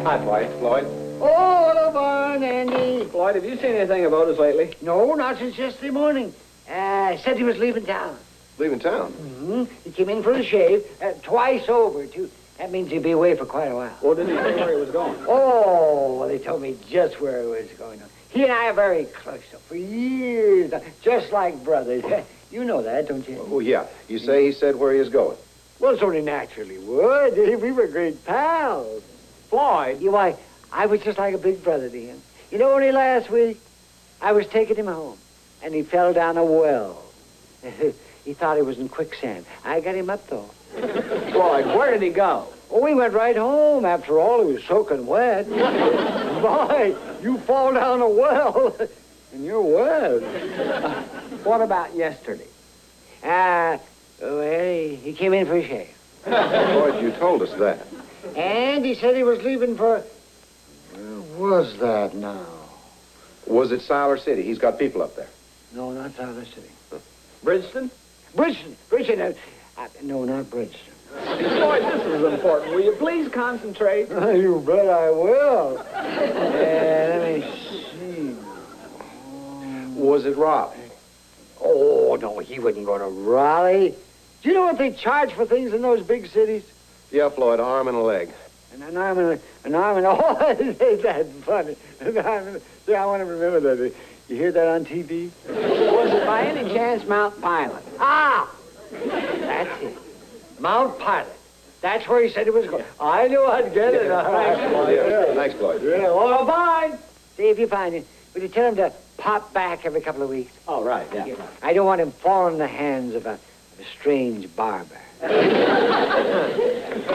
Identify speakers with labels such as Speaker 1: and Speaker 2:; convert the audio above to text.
Speaker 1: Hi, Floyd. Floyd.
Speaker 2: Oh, hello, Vaughn, Andy.
Speaker 1: Floyd, have you seen anything about us lately?
Speaker 2: No, not since yesterday morning. Said he was leaving town.
Speaker 3: Leaving town?
Speaker 2: Mm-hmm. He came in for a shave, twice over, too. That means he'll be away for quite a while.
Speaker 1: Well, didn't he say where he was going?
Speaker 2: Oh, well, they told me just where he was going. He and I are very close, so for years, just like brothers. You know that, don't you?
Speaker 3: Oh, yeah. You say he said where he is going.
Speaker 2: Well, so he naturally would. We were great pals.
Speaker 1: Floyd.
Speaker 2: Why, I was just like a big brother to him. You know, only last week, I was taking him home, and he fell down a well. He thought he was in quicksand. I got him up, though.
Speaker 1: Floyd, where did he go?
Speaker 2: Oh, he went right home. After all, he was soaking wet. Boy, you fall down a well, and you're wet.
Speaker 1: What about yesterday?
Speaker 2: Well, he came in for a shave.
Speaker 3: Floyd, you told us that.
Speaker 2: And he said he was leaving for... Where was that now?
Speaker 3: Was it Siler City? He's got people up there.
Speaker 2: No, not Siler City.
Speaker 1: Bridgeton?
Speaker 2: Bridgeton. No, not Bridgeton.
Speaker 1: Floyd, this is important. Will you please concentrate?
Speaker 2: You bet I will. Let me see.
Speaker 3: Was it Rob?
Speaker 2: Oh, no, he wouldn't go to Raleigh. Do you know what they charge for things in those big cities?
Speaker 3: Yeah, Floyd, arm and a leg.
Speaker 2: And an arm and oh, ain't that funny? Yeah, I want to remember that. You hear that on TV?
Speaker 1: Was it by any chance Mount Pilot?
Speaker 2: Ah! That's it. Mount Pilot. That's where he said he was going. I knew I'd get it.
Speaker 3: Thanks, Floyd. Yeah. Thanks, Floyd.
Speaker 2: Yeah, well, fine. See, if you find him, will you tell him to pop back every couple of weeks?
Speaker 1: Oh, right, yeah.
Speaker 2: I don't want him falling in the hands of a strange barber.